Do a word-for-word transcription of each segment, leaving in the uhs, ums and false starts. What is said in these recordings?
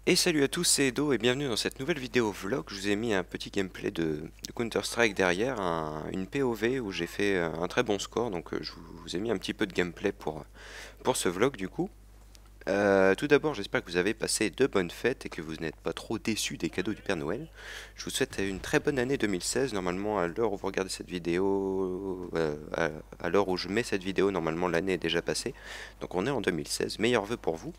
Et salut à tous, c'est Edo et bienvenue dans cette nouvelle vidéo vlog. Je vous ai mis un petit gameplay de, de Counter-Strike derrière, un- une P O V où j'ai fait euh, un très bon score, donc euh, je vous, vous ai mis un petit peu de gameplay pour, pour ce vlog du coup. Euh, tout d'abord, j'espère que vous avez passé de bonnes fêtes et que vous n'êtes pas trop déçus des cadeaux du Père Noël. Je vous souhaite une très bonne année deux mille seize. Normalement, à l'heure où vous regardez cette vidéo, euh, à, à l'heure où je mets cette vidéo, normalement l'année est déjà passée. Donc on est en deux mille seize. Meilleurs vœux pour vous.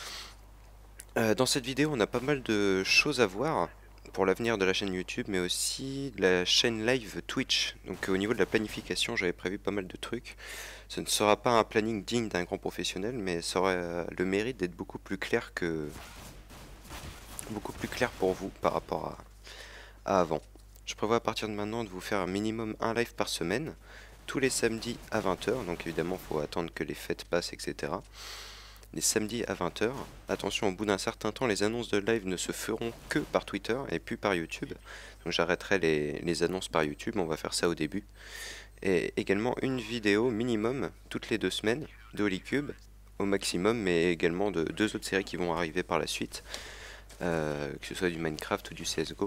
Euh, dans cette vidéo, on a pas mal de choses à voir pour l'avenir de la chaîne YouTube, mais aussi de la chaîne live Twitch. Donc au niveau de la planification, j'avais prévu pas mal de trucs. Ce ne sera pas un planning digne d'un grand professionnel, mais ça aurait euh, le mérite d'être beaucoup plus clair que beaucoup plus clair pour vous par rapport à, à avant. Je prévois à partir de maintenant de vous faire un minimum un live par semaine, tous les samedis à vingt heures. Donc évidemment, il faut attendre que les fêtes passent, et cetera Les samedis à vingt heures. Attention, au bout d'un certain temps, les annonces de live ne se feront que par Twitter et plus par YouTube. Donc j'arrêterai les, les annonces par YouTube, on va faire ça au début. Et également une vidéo minimum toutes les deux semaines de Holycube au maximum, mais également de deux autres séries qui vont arriver par la suite, euh, que ce soit du Minecraft ou du C S G O.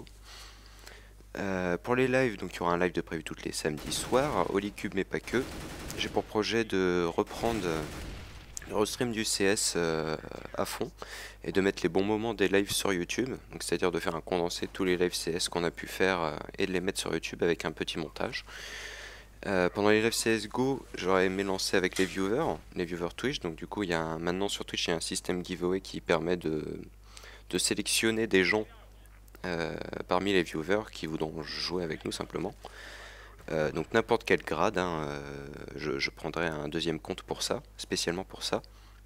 Euh, pour les lives, donc il y aura un live de prévu tous les samedis soirs, Holycube mais pas que. J'ai pour projet de reprendre le restream du C S euh, à fond et de mettre les bons moments des lives sur YouTube, donc c'est-à-dire de faire un condensé de tous les lives C S qu'on a pu faire euh, et de les mettre sur YouTube avec un petit montage. Euh, pendant les lives C S G O, j'aurais aimé lancer avec les viewers, les viewers Twitch, donc du coup il y a un, maintenant sur Twitch il y a un système giveaway qui permet de, de sélectionner des gens euh, parmi les viewers qui voudront jouer avec nous simplement. Euh, donc n'importe quel grade, hein, euh, je, je prendrai un deuxième compte pour ça, spécialement pour ça.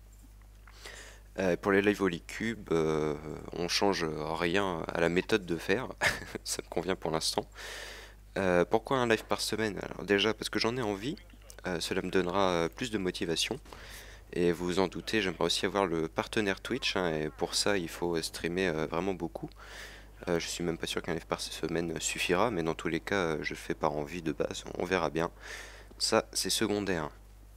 Euh, pour les live Holycube, euh, on change rien à la méthode de faire, ça me convient pour l'instant. Euh, pourquoi un live par semaine? Alors déjà parce que j'en ai envie, euh, cela me donnera euh, plus de motivation. Et vous vous en doutez, j'aimerais aussi avoir le partenaire Twitch, hein, et pour ça il faut streamer euh, vraiment beaucoup. Euh, je suis même pas sûr qu'un live par semaine suffira, mais dans tous les cas, euh, je le fais par envie de base, on verra bien. Ça, c'est secondaire.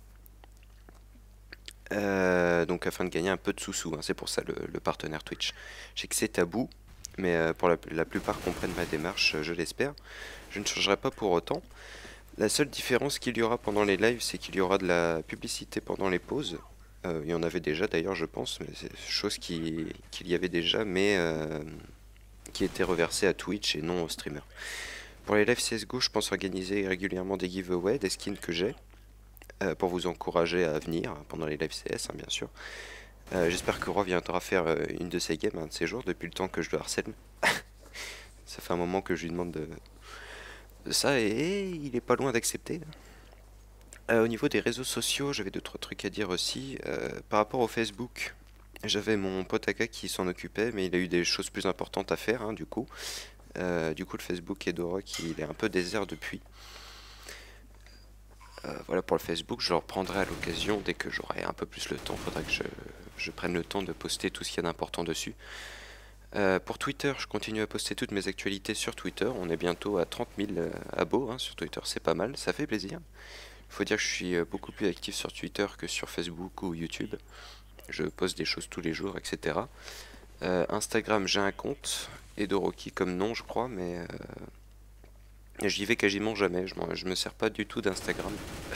Euh, donc afin de gagner un peu de sous-sous, hein, c'est pour ça le, le partenaire Twitch. Je sais que c'est tabou, mais euh, pour la, la plupart comprennent ma démarche, euh, je l'espère. Je ne changerai pas pour autant. La seule différence qu'il y aura pendant les lives, c'est qu'il y aura de la publicité pendant les pauses. Euh, il y en avait déjà d'ailleurs, je pense, mais c'est chose qui- qu'il y avait déjà, mais euh, qui était reversée à Twitch et non aux streamers. Pour les lives C S G O, je pense organiser régulièrement des giveaways, des skins que j'ai, euh, pour vous encourager à venir pendant les lives C S, hein, bien sûr. Euh, J'espère que Roy viendra faire euh, une de ses games un de ces jours, depuis le temps que je le harcèle. Ça fait un moment que je lui demande de, de ça et il est pas loin d'accepter. Euh, au niveau des réseaux sociaux, j'avais d'autres trucs à dire aussi. Euh, par rapport au Facebook, j'avais mon pote Aka qui s'en occupait, mais il a eu des choses plus importantes à faire, hein, du coup. Euh, du coup, le Facebook Edorock, il est un peu désert depuis. Euh, voilà pour le Facebook, je le reprendrai à l'occasion dès que j'aurai un peu plus le temps. Faudra que je, je prenne le temps de poster tout ce qu'il y a d'important dessus. Euh, pour Twitter, je continue à poster toutes mes actualités sur Twitter. On est bientôt à trente mille euh, abos, hein, sur Twitter, c'est pas mal, ça fait plaisir. Il faut dire que je suis euh, beaucoup plus actif sur Twitter que sur Facebook ou YouTube. Je poste des choses tous les jours, et cetera. Euh, Instagram, j'ai un compte, Edoroki comme nom, je crois, mais euh, j'y vais quasiment jamais. Je, je me sers pas du tout d'Instagram.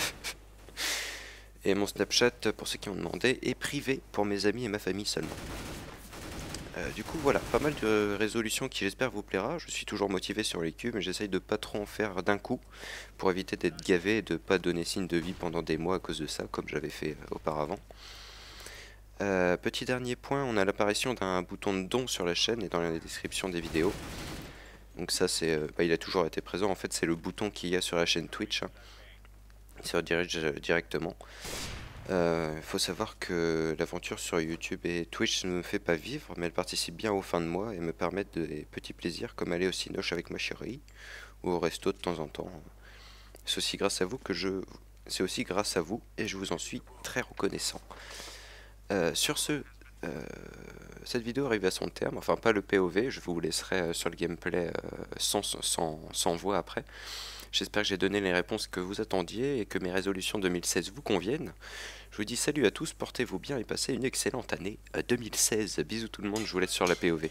Et mon Snapchat, pour ceux qui ont demandé, est privé pour mes amis et ma famille seulement. Euh, du coup, voilà, pas mal de résolutions qui j'espère vous plaira. Je suis toujours motivé sur les cubes, mais j'essaye de pas trop en faire d'un coup pour éviter d'être gavé et de pas donner signe de vie pendant des mois à cause de ça, comme j'avais fait euh, auparavant. Euh, petit dernier point, on a l'apparition d'un bouton de don sur la chaîne et dans la description des vidéos. Donc ça, c'est, euh, bah, il a toujours été présent. En fait, c'est le bouton qu'il y a sur la chaîne Twitch, hein. Il se redirige directement. Il euh, faut savoir que l'aventure sur YouTube et Twitch ne me fait pas vivre, mais elle participe bien aux fins de mois et me permettent des petits plaisirs comme aller au cinoche avec ma chérie ou au resto de temps en temps. C'est aussi grâce à vous que je, c'est aussi grâce à vous et je vous en suis très reconnaissant. Euh, sur ce, euh, cette vidéo arrive à son terme, enfin pas le P O V, je vous laisserai euh, sur le gameplay euh, sans, sans, sans voix après. J'espère que j'ai donné les réponses que vous attendiez et que mes résolutions deux mille seize vous conviennent. Je vous dis salut à tous, portez-vous bien et passez une excellente année deux mille seize. Bisous tout le monde, je vous laisse sur la P O V.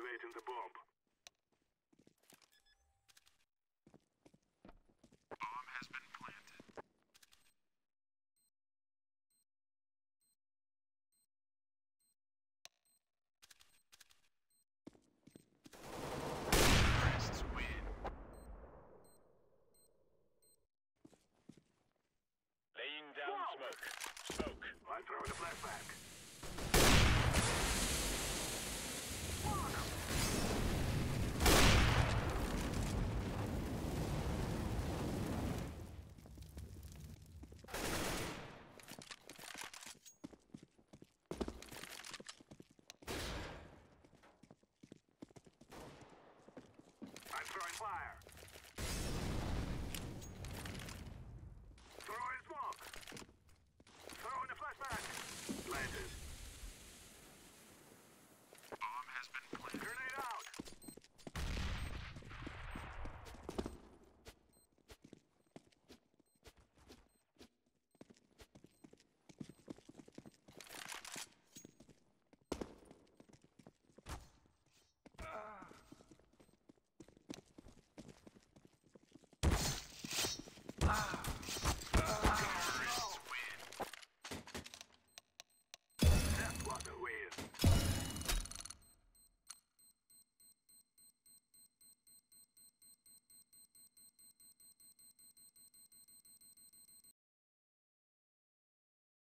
Activating the bomb. Bomb has been planted. Terrorists win. Laying down smoke. Smoke. I'm throwing a flashback. I'm throwing fire. Throwing smoke. Throwing a flashback. Planted. Bomb has been planted. Grenade out. Ah.